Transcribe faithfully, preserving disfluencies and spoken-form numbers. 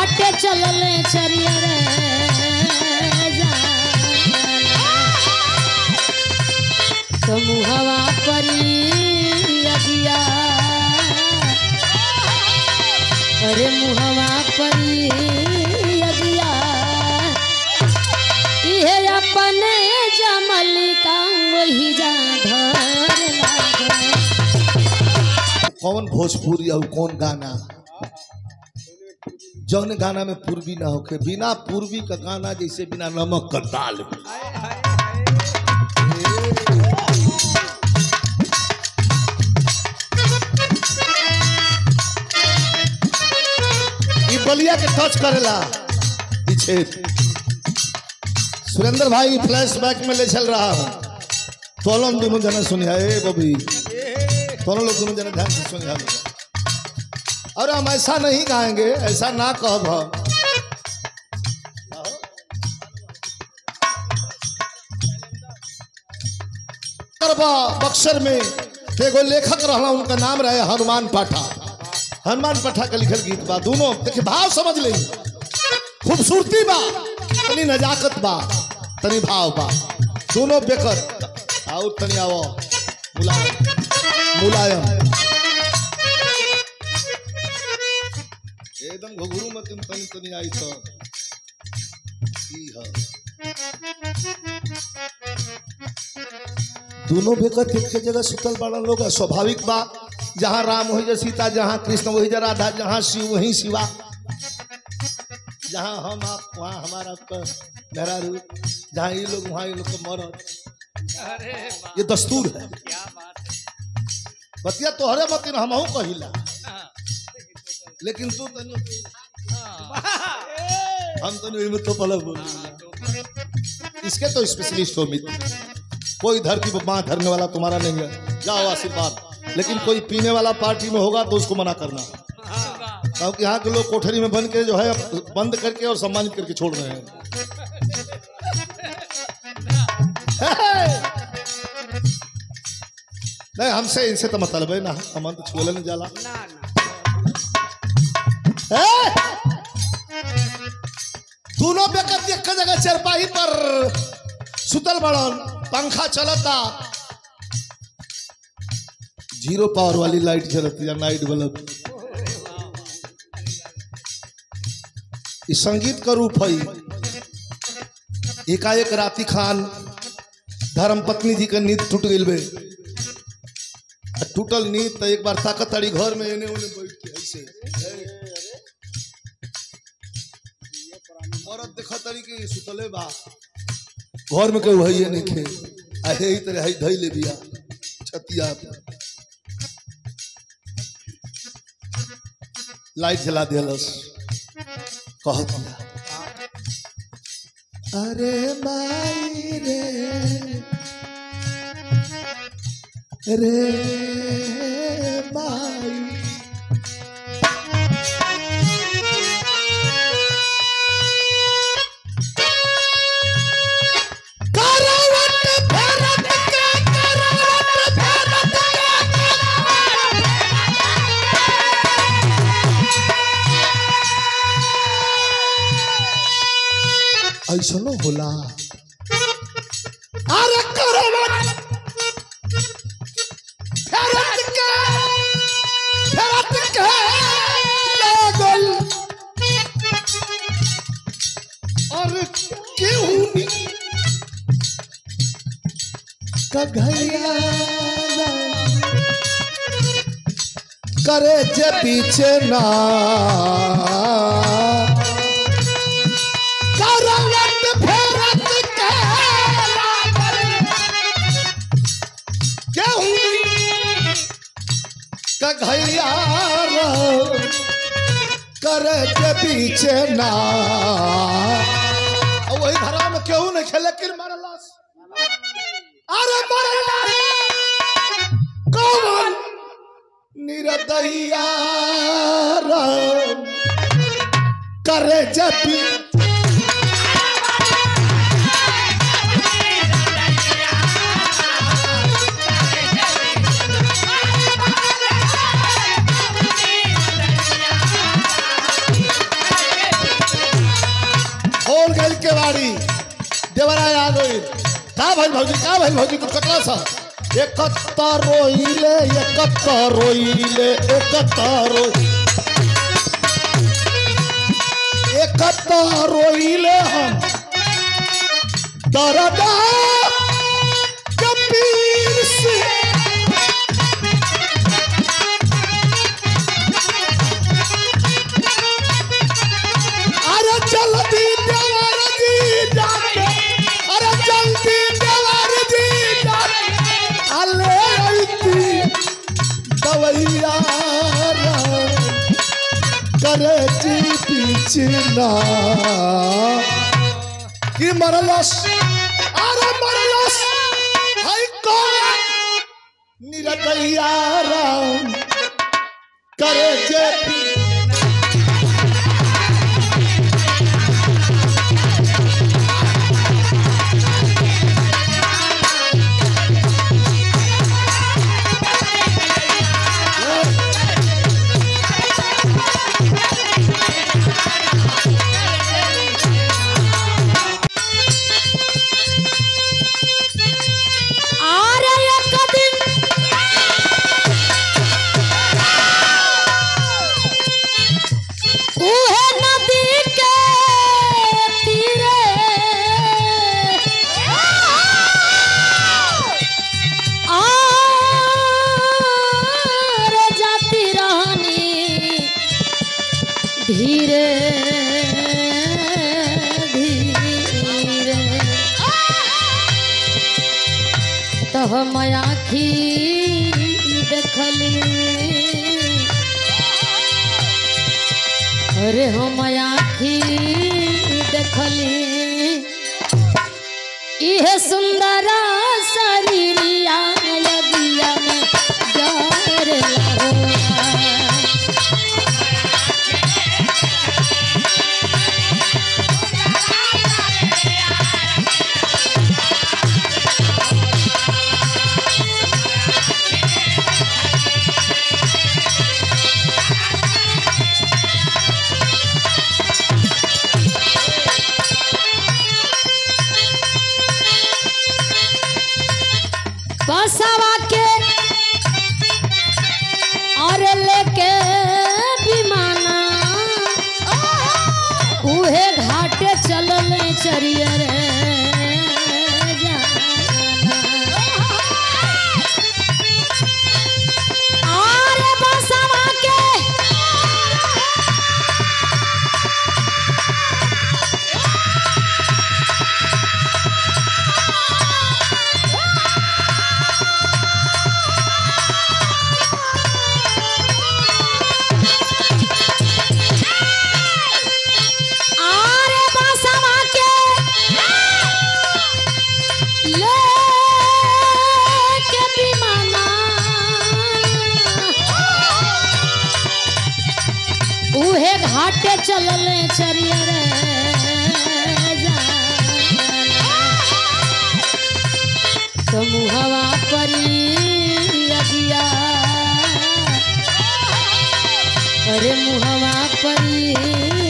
घाटे चलले चरिया रे समूहवा परी अगिया अरे मुहवा परी अगिया इहे अपने जमलिका वही जा धर लागे। कौन भोजपुरी और कौन गाना जौन गाना में पूर्वी ना होके बिना पूर्वी का गाना जैसे बिना नमक का दाल। बलिया के टच करेला पीछे सुरेंद्र भाई फ्लैशबैक में ले चल रहा हूँ। दोनों दोनों जने सुनिया ए बबी दोनों लोग दोनों जने ध्यान से सुनिया। और हम ऐसा नहीं गाएंगे ऐसा ना कह बक्सर में एगो लेखक रहा उनका नाम रहे हनुमान पाठा। हनुमान पाठा का लिखल गीत बा दोनों देखिए भाव समझ ले खूबसूरती बा तनी नजाकत बा तनी भाव बा दोनों बेकर और तनी आओ मुलायम मुलायम एकदम घुघरू में तुम तनी तनी आई तो दोनों बेकर एक जगह सुतल बाड़ा लोग स्वाभाविक बा। जहाँ राम वही जा सीता, जहाँ कृष्ण वही जा राधा, जहाँ शिव वही शिवा, जहाँ हम आप वहाँ हमारा मेरा रूप, जहाँ ये लोग वहाँ ये लोग को मरद। ये दस्तूर है। बतिया तोहरे मतिन हमहू कहिला लेकिन तू तनी हम तनी में तो पलक बोल इसके तो स्पेशलिस्ट हो मित्र। कोई धरती पर माँ धरने वाला तुम्हारा नहीं है, जाओ आशीर्वाद। लेकिन कोई पीने वाला पार्टी में होगा तो उसको मना करना, क्योंकि यहाँ के लोग कोठरी में बन के जो है बंद करके और सम्मानित करके छोड़ रहे हैं। नहीं हमसे इनसे तो मतलब है ना, हम तो छुएले नहीं जाला। दोनों बेकत एक जगह चरपाही पर सुतल बड़न, पंखा चलता, जीरो पावर वाली लाइट चलती है, नाइट बल्ब। इस संगीत का रूप है। एकाएक राती खान धर्म पत्नी जी का नींद टूट गई बे। टूटल नींद तो एक बार ताकत ताड़ी घर में एने उने बैठ के ऐसे औरत देखा ताड़ी के सुतले बा, घर में कोई भइए नहीं खे, आहे ही तरह ही धई ले दिया छतिया पे लाइट जला दिलस। कह दिया अरे माई रे रे माई ऐसा नो होला। अरे करवट फेरत के फेरत के लागल और केहू कघैया करे जे पीछे ना घैया करे के पीछे ना। वही धरा में केहू नहीं खेले कि मरलास। अरे मरलास कौन निरदैया करे जपी का भाई भौजी का भाई भौजी तू कटला सा एकत्ता रोइले एकत्ता रोइले एकत्ता रोइले एकत्ता रोइले हम दरदा कबीर से अरे जल्दी देवर जी जाके अरे जल्दी देवर जी जाके अले आईती दवैया करे जी पीछना कि मरलस अरे मरलस हाय कौन निरदैया राम करे जे धीरे धीरे तो हम आखी देखली अरे हम आखी देखली इहे सुंदर शरीरिया लगिया में डर लगो बसवा के और लेके विमाना उहे घाटे चलल चरियर और बसवा के उहे घाटे चलल चरियर तो मुहवा परी अगिया अरे मुहवा परी